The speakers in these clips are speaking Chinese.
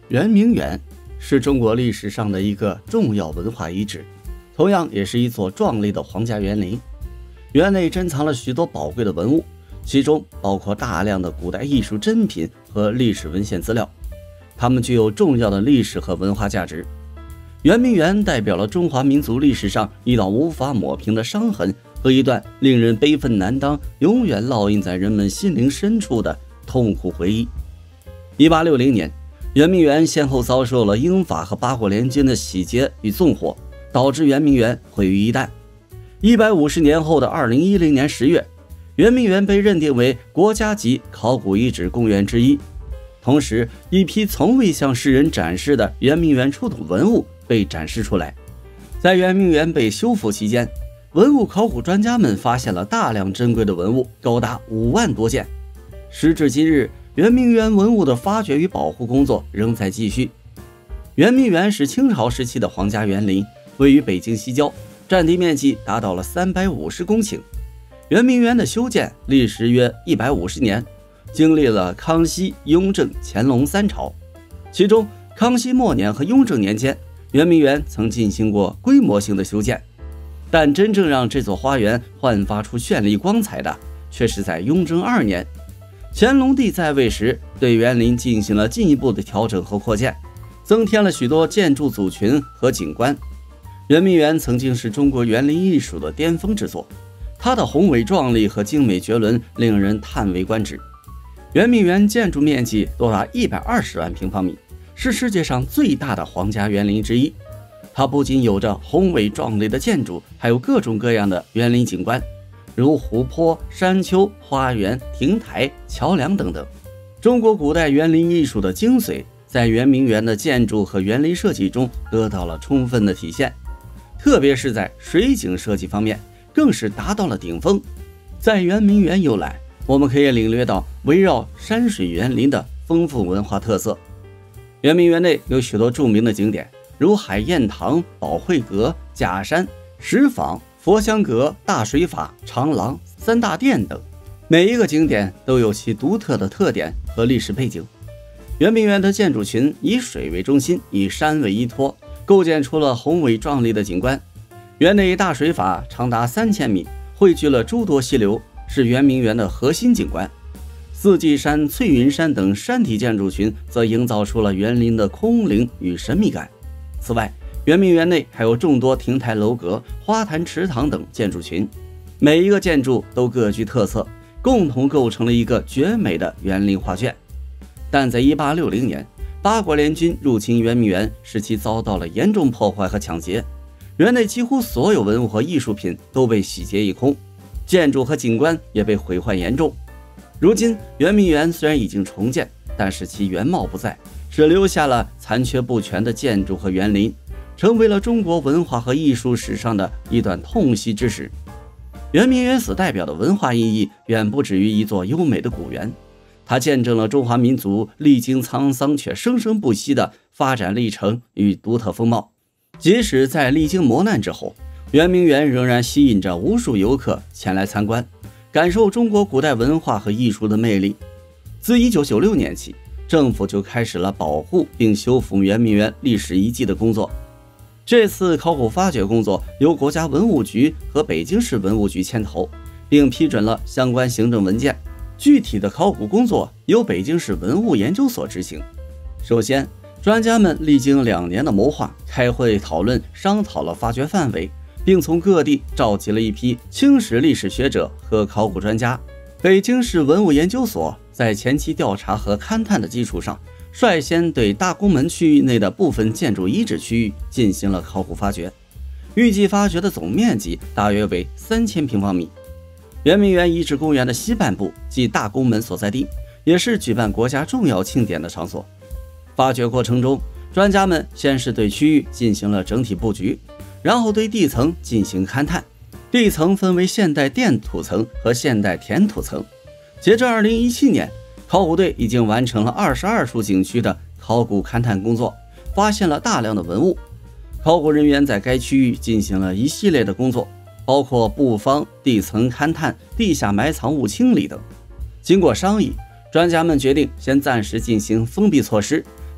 圆明园是中国历史上的一个重要文化遗址，同样也是一座壮丽的皇家园林。园内珍藏了许多宝贵的文物，其中包括大量的古代艺术珍品和历史文献资料，它们具有重要的历史和文化价值。圆明园代表了中华民族历史上一道无法抹平的伤痕和一段令人悲愤难当、永远烙印在人们心灵深处的痛苦回忆。1860年，圆明园先后遭受了英法和八国联军的洗劫与纵火，导致圆明园毁于一旦。150年后的2010年10月，圆明园被认定为国家级考古遗址公园之一。同时，一批从未向世人展示的圆明园出土文物被展示出来。在圆明园被修复期间，文物考古专家们发现了大量珍贵的文物，高达5万多件。时至今日，圆明园文物的发掘与保护工作仍在继续。圆明园是清朝时期的皇家园林，位于北京西郊，占地面积达到了350公顷。圆明园的修建历时约150年，经历了康熙、雍正、乾隆3朝。其中，康熙末年和雍正年间，圆明园曾进行过规模性的修建，但真正让这座花园焕发出绚丽光彩的，却是在雍正2年。乾隆帝在位时，对园林进行了进一步的调整和扩建，增添了许多建筑组群和景观。圆明园曾经是中国园林艺术的巅峰之作，它的宏伟壮丽和精美绝伦令人叹为观止。圆明园建筑面积多达120万平方米，是世界上最大的皇家园林之一。它不仅有着宏伟壮丽的建筑，还有各种各样的园林景观，如湖泊、山丘、花园、亭台、桥梁等等。中国古代园林艺术的精髓在圆明园的建筑和园林设计中得到了充分的体现，特别是在水景设计方面更是达到了顶峰。在圆明园游览，我们可以领略到围绕山水园林的丰富文化特色。圆明园内有许多著名的景点，如海晏堂、宝慧阁、假山、石坊、佛香阁、大水法、长廊、3大殿等，每一个景点都有其独特的特点和历史背景。圆明园的建筑群以水为中心，以山为依托，构建出了宏伟壮丽的景观。园内大水法长达3000米，汇聚了诸多溪流，是圆明园的核心景观。四季山、翠云山等山体建筑群则营造出了园林的空灵与神秘感。此外，圆明园内还有众多亭台楼阁、花坛池塘等建筑群，每一个建筑都各具特色，共同构成了一个绝美的园林画卷。但在1860年，八国联军入侵圆明园，使其遭到了严重破坏和抢劫，园内几乎所有文物和艺术品都被洗劫一空，建筑和景观也被毁坏严重。如今，圆明园虽然已经重建，但是其原貌不在，只留下了残缺不全的建筑和园林，成为了中国文化和艺术史上的一段痛惜之史。圆明园所代表的文化意义远不止于一座优美的古园，它见证了中华民族历经沧桑却生生不息的发展历程与独特风貌。即使在历经磨难之后，圆明园仍然吸引着无数游客前来参观，感受中国古代文化和艺术的魅力。自1996年起，政府就开始了保护并修复圆明园历史遗迹的工作。这次考古发掘工作由国家文物局和北京市文物局牵头，并批准了相关行政文件。具体的考古工作由北京市文物研究所执行。首先，专家们历经2年的谋划，开会讨论商讨了发掘范围，并从各地召集了一批清史历史学者和考古专家。北京市文物研究所在前期调查和勘探的基础上，率先对大宫门区域内的部分建筑遗址区域进行了考古发掘，预计发掘的总面积大约为3000平方米。圆明园遗址公园的西半部即大宫门所在地，也是举办国家重要庆典的场所。发掘过程中，专家们先是对区域进行了整体布局，然后对地层进行勘探。地层分为现代垫土层和现代填土层。截至2017年，考古队已经完成了22处景区的考古勘探工作，发现了大量的文物。考古人员在该区域进行了一系列的工作，包括布方、地层勘探、地下埋藏物清理等。经过商议，专家们决定先暂时进行封闭措施，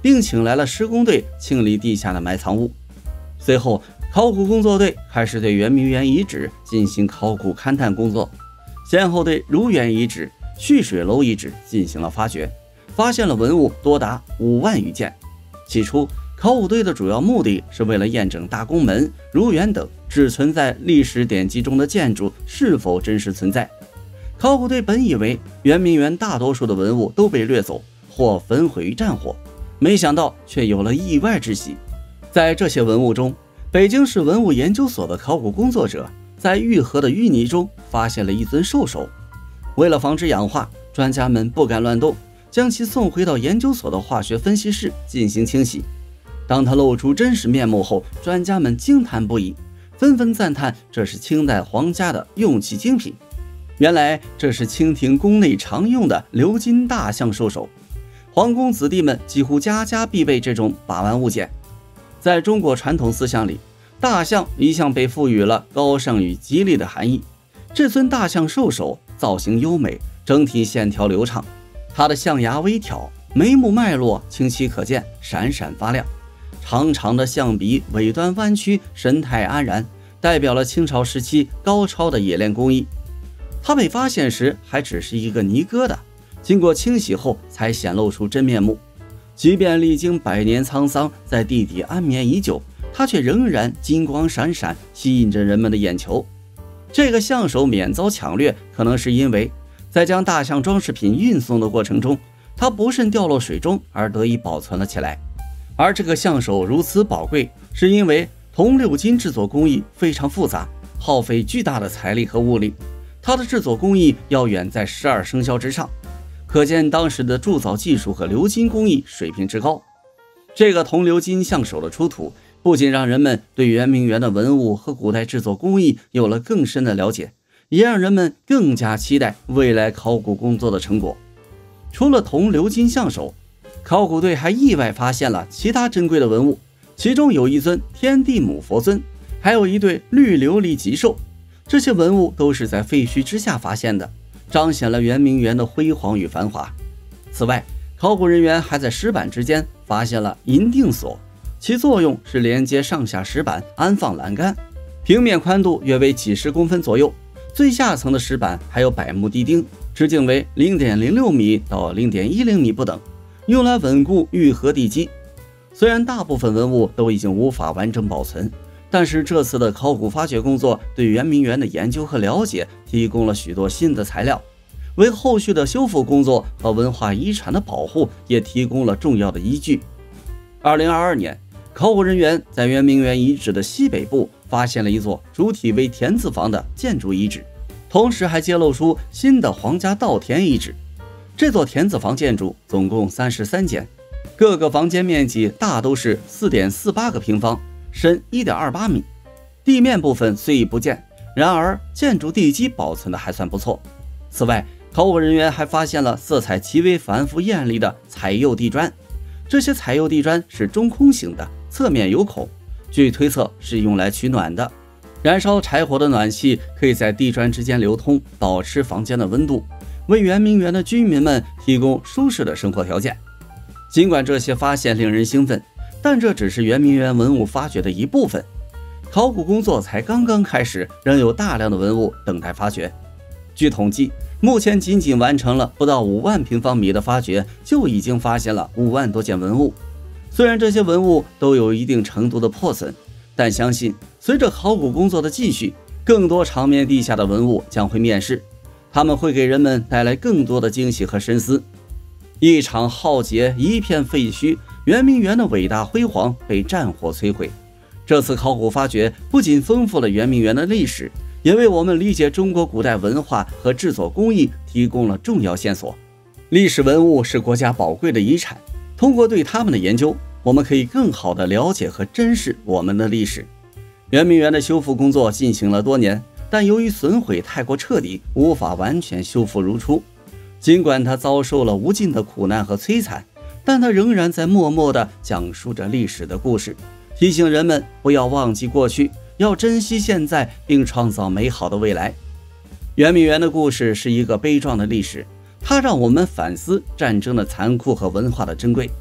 并请来了施工队清理地下的埋藏物。随后，考古工作队开始对圆明园遗址进行考古勘探工作，先后对如园遗址、蓄水楼遗址进行了发掘，发现了文物多达5万余件。起初，考古队的主要目的是为了验证大宫门、如园等只存在历史典籍中的建筑是否真实存在。考古队本以为圆明园大多数的文物都被掠走或焚毁于战火，没想到却有了意外之喜。在这些文物中，北京市文物研究所的考古工作者在玉河的淤泥中发现了一尊兽首。为了防止氧化，专家们不敢乱动，将其送回到研究所的化学分析室进行清洗。当它露出真实面目后，专家们惊叹不已，纷纷赞叹这是清代皇家的用器精品。原来这是清廷宫内常用的鎏金大象兽首，皇宫子弟们几乎家家必备这种把玩物件。在中国传统思想里，大象一向被赋予了高尚与吉利的含义。这尊大象兽首造型优美，整体线条流畅，它的象牙微挑，眉目脉络清晰可见，闪闪发亮。长长的象鼻尾端弯曲，神态安然，代表了清朝时期高超的冶炼工艺。它被发现时还只是一个泥疙瘩，经过清洗后才显露出真面目。即便历经100年沧桑，在地底安眠已久，它却仍然金光闪闪，吸引着人们的眼球。这个象首免遭抢掠，可能是因为在将大象装饰品运送的过程中，它不慎掉落水中而得以保存了起来。而这个象首如此宝贵，是因为铜鎏金制作工艺非常复杂，耗费巨大的财力和物力，它的制作工艺要远在12生肖之上，可见当时的铸造技术和鎏金工艺水平之高。这个铜鎏金象首的出土，不仅让人们对圆明园的文物和古代制作工艺有了更深的了解，也让人们更加期待未来考古工作的成果。除了铜鎏金象首，考古队还意外发现了其他珍贵的文物，其中有一尊天地母佛尊，还有一对绿琉璃吉兽。这些文物都是在废墟之下发现的，彰显了圆明园的辉煌与繁华。此外，考古人员还在石板之间发现了银锭锁，其作用是连接上下石板，安放栏杆，平面宽度约为几十公分左右，最下层的石板还有柏木地钉，直径为 0.06 米到 0.10 米不等，用来稳固玉河地基。虽然大部分文物都已经无法完整保存，但是这次的考古发掘工作对圆明园的研究和了解提供了许多新的材料，为后续的修复工作和文化遗产的保护也提供了重要的依据。2022年，考古人员在圆明园遗址的西北部发现了一座主体为田字房的建筑遗址，同时还揭露出新的皇家稻田遗址。这座田字房建筑总共33间，各个房间面积大都是 4.48 个平方，深 1.28 米。地面部分虽已不见，然而建筑地基保存的还算不错。此外，考古人员还发现了色彩极为繁复艳丽的彩釉地砖，这些彩釉地砖是中空型的，侧面有孔，据推测是用来取暖的。燃烧柴火的暖气可以在地砖之间流通，保持房间的温度，为圆明园的居民们提供舒适的生活条件。尽管这些发现令人兴奋，但这只是圆明园文物发掘的一部分。考古工作才刚刚开始，仍有大量的文物等待发掘。据统计，目前仅仅完成了不到5万平方米的发掘，就已经发现了5万多件文物。虽然这些文物都有一定程度的破损，但相信随着考古工作的继续，更多长眠地下的文物将会面世，他们会给人们带来更多的惊喜和深思。一场浩劫，一片废墟，圆明园的伟大辉煌被战火摧毁。这次考古发掘不仅丰富了圆明园的历史，也为我们理解中国古代文化和制作工艺提供了重要线索。历史文物是国家宝贵的遗产，通过对他们的研究，我们可以更好地了解和珍视我们的历史。圆明园的修复工作进行了多年，但由于损毁太过彻底，无法完全修复如初。尽管它遭受了无尽的苦难和摧残，但它仍然在默默地讲述着历史的故事，提醒人们不要忘记过去，要珍惜现在，并创造美好的未来。圆明园的故事是一个悲壮的历史，它让我们反思战争的残酷和文化的珍贵。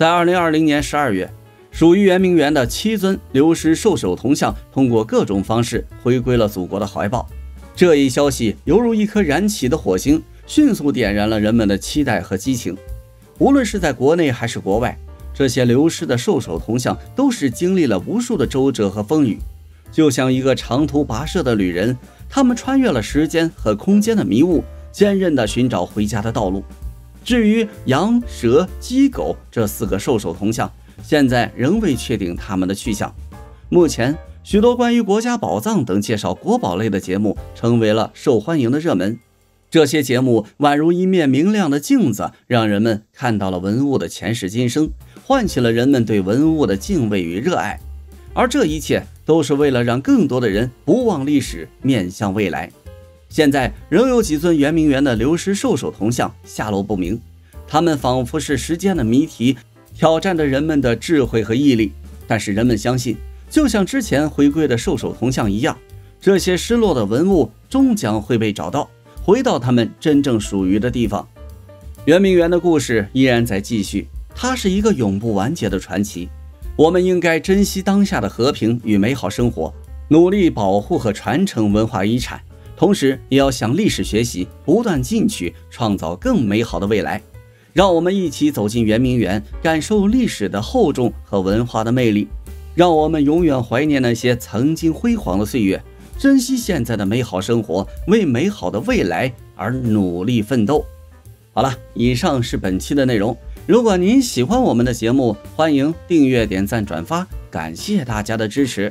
在2020年12月，属于圆明园的7尊流失兽首铜像通过各种方式回归了祖国的怀抱。这一消息犹如一颗燃起的火星，迅速点燃了人们的期待和激情。无论是在国内还是国外，这些流失的兽首铜像都是经历了无数的周折和风雨，就像一个长途跋涉的旅人，他们穿越了时间和空间的迷雾，坚韧地寻找回家的道路。至于羊、蛇、鸡、狗这4个兽首铜像，现在仍未确定他们的去向。目前，许多关于国家宝藏等介绍国宝类的节目成为了受欢迎的热门。这些节目宛如一面明亮的镜子，让人们看到了文物的前世今生，唤起了人们对文物的敬畏与热爱。而这一切都是为了让更多的人不忘历史，面向未来。现在仍有几尊圆明园的流失兽首铜像下落不明，它们仿佛是时间的谜题，挑战着人们的智慧和毅力。但是人们相信，就像之前回归的兽首铜像一样，这些失落的文物终将会被找到，回到他们真正属于的地方。圆明园的故事依然在继续，它是一个永不完结的传奇。我们应该珍惜当下的和平与美好生活，努力保护和传承文化遗产，同时也要向历史学习，不断进取，创造更美好的未来。让我们一起走进圆明园，感受历史的厚重和文化的魅力。让我们永远怀念那些曾经辉煌的岁月，珍惜现在的美好生活，为美好的未来而努力奋斗。好了，以上是本期的内容。如果您喜欢我们的节目，欢迎订阅、点赞、转发，感谢大家的支持。